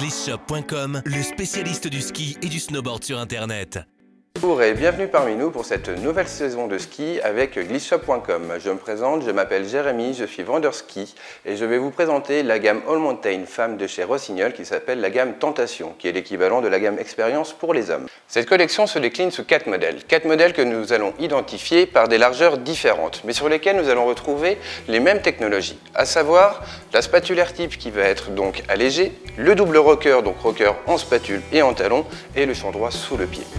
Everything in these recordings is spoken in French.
Glissshop.com, le spécialiste du ski et du snowboard sur Internet. Bonjour et bienvenue parmi nous pour cette nouvelle saison de ski avec Glissshop.com. Je me présente, je m'appelle Jérémy, je suis vendeur ski et je vais vous présenter la gamme All Mountain femme de chez Rossignol qui s'appelle la gamme Tentation, qui est l'équivalent de la gamme Expérience pour les hommes. Cette collection se décline sous 4 modèles. 4 modèles que nous allons identifier par des largeurs différentes, mais sur lesquels nous allons retrouver les mêmes technologies, à savoir la spatulaire type qui va être donc allégée, le double rocker, donc rocker en spatule et en talon, et le champ droit sous le pied.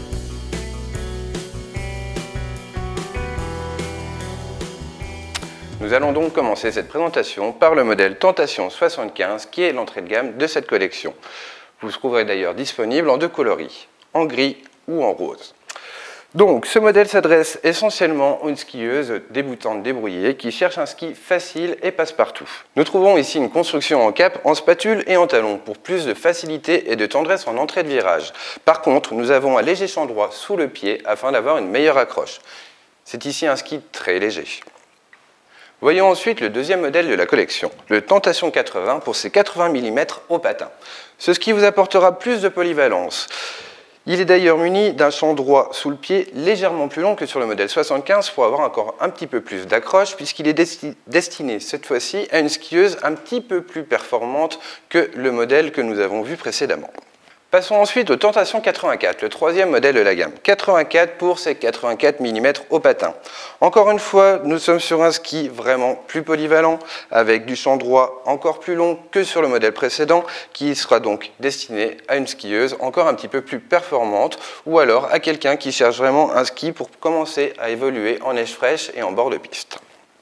Nous allons donc commencer cette présentation par le modèle Tentation 75 qui est l'entrée de gamme de cette collection. Vous le trouverez d'ailleurs disponible en deux coloris, en gris ou en rose. Donc ce modèle s'adresse essentiellement aux skieuses débutantes débrouillées qui cherchent un ski facile et passe-partout. Nous trouvons ici une construction en cap, en spatule et en talon pour plus de facilité et de tendresse en entrée de virage. Par contre, nous avons un léger champ droit sous le pied afin d'avoir une meilleure accroche. C'est ici un ski très léger. Voyons ensuite le deuxième modèle de la collection, le Tentation 80 pour ses 80 mm au patin. Ce ski vous apportera plus de polyvalence. Il est d'ailleurs muni d'un champ droit sous le pied légèrement plus long que sur le modèle 75 pour avoir encore un petit peu plus d'accroche puisqu'il est destiné cette fois-ci à une skieuse un petit peu plus performante que le modèle que nous avons vu précédemment. Passons ensuite au Tentation 84, le troisième modèle de la gamme. 84 pour ses 84 mm au patin. Encore une fois, nous sommes sur un ski vraiment plus polyvalent, avec du champ droit encore plus long que sur le modèle précédent, qui sera donc destiné à une skieuse encore un petit peu plus performante, ou alors à quelqu'un qui cherche vraiment un ski pour commencer à évoluer en neige fraîche et en bord de piste.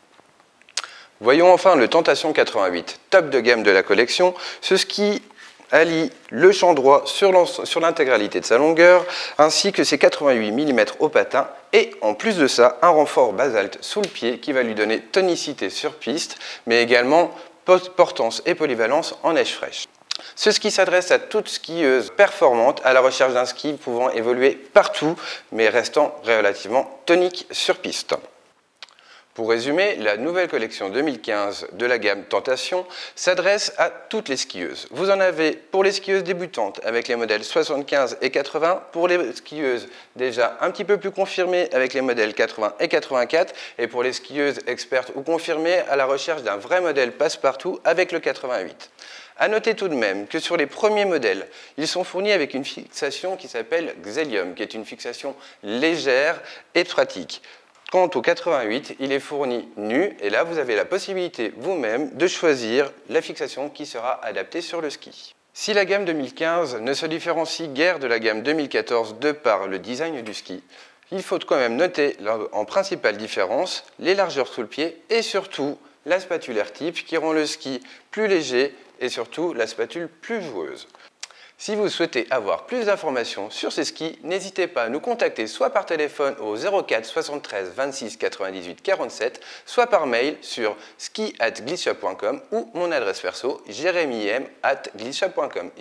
Voyons enfin le Tentation 88, top de gamme de la collection. Ce ski allie le champ droit sur l'intégralité de sa longueur, ainsi que ses 88 mm au patin, et en plus de ça, un renfort basalte sous le pied qui va lui donner tonicité sur piste, mais également portance et polyvalence en neige fraîche. Ce ski s'adresse à toute skieuse performante à la recherche d'un ski pouvant évoluer partout, mais restant relativement tonique sur piste. Pour résumer, la nouvelle collection 2015 de la gamme Tentation s'adresse à toutes les skieuses. Vous en avez pour les skieuses débutantes avec les modèles 75 et 80, pour les skieuses déjà un petit peu plus confirmées avec les modèles 80 et 84, et pour les skieuses expertes ou confirmées à la recherche d'un vrai modèle passe-partout avec le 88. A noter tout de même que sur les premiers modèles, ils sont fournis avec une fixation qui s'appelle Xelium, qui est une fixation légère et pratique. Quant au 88, il est fourni nu et là vous avez la possibilité vous-même de choisir la fixation qui sera adaptée sur le ski. Si la gamme 2015 ne se différencie guère de la gamme 2014 de par le design du ski, il faut quand même noter en principale différence les largeurs sous le pied et surtout la spatulaire type qui rend le ski plus léger et surtout la spatule plus joueuse. Si vous souhaitez avoir plus d'informations sur ces skis, n'hésitez pas à nous contacter soit par téléphone au 04 73 26 98 47, soit par mail sur ski@glissshop.com ou mon adresse perso jeremym@glissshop.com,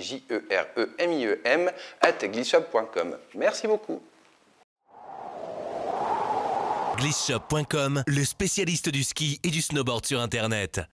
jeremiem@glissshop.com. Merci beaucoup. Glissshop.com, le spécialiste du ski et du snowboard sur Internet.